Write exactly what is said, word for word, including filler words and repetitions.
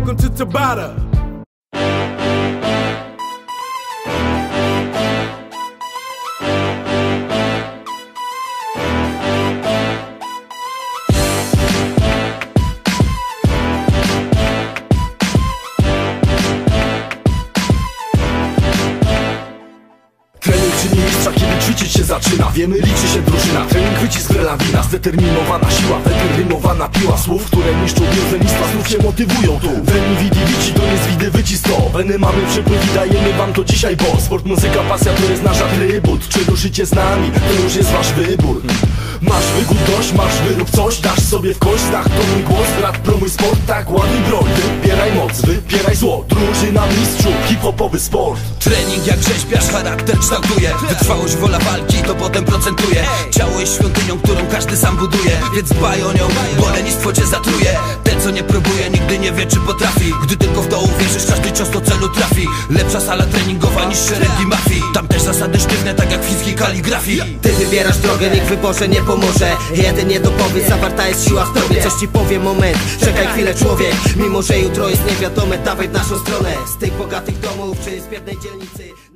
welcome to Tabata. Trening czyni mistrza, kiedy ćwiczyć się zaczyna. Wiemy, liczy się drużyna. Trening wycisk relawina. Zdeterminowana siła, wyterminowana piła słów, które niszczą biozenistwa, znów się motywują tu. Weny widi wici, to jest widy wycisk to. Weny mamy przepływ i dajemy wam to dzisiaj, bo sport, muzyka, pasja to jest nasz atrybut. Czy ruszycie z nami, to już jest wasz wybór. Masz wygód dość, masz wyrób coś, dasz sobie w kość, tak to mój głos, brat promuj sport, tak ładuj broń. Wybieraj moc, wybieraj zło, drużyna mistrzów, hip-hopowy sport. Trening jak rzeźbiarz, charakter kształtuje. Wytrwałość, wola walki, to potem procentuje. Ciało jest świątynią, którą każdy sam buduje, więc dbaj o nią, bo lenistwo cię zatruje. Ten co nie próbuje, nigdy nie wie czy potrafi. Gdy tylko w to uwierzysz, każdy cios do celu trafi. Lepsza sala treningowa niż szeregi mafii. Tam też zasady sztywne, tak jak w fińskiej kaligrafii. Ty wybierasz drogę, nikt w wyborze nie pomoże. Jedynie dopowiedz, zawarta jest siła w tobie. Coś ci powie, moment, czekaj chwilę człowiek. Mimo że jutro jest niewiadome, dawaj w naszą stronę. Z tych bogatych domów czy z biednej dzielnicy.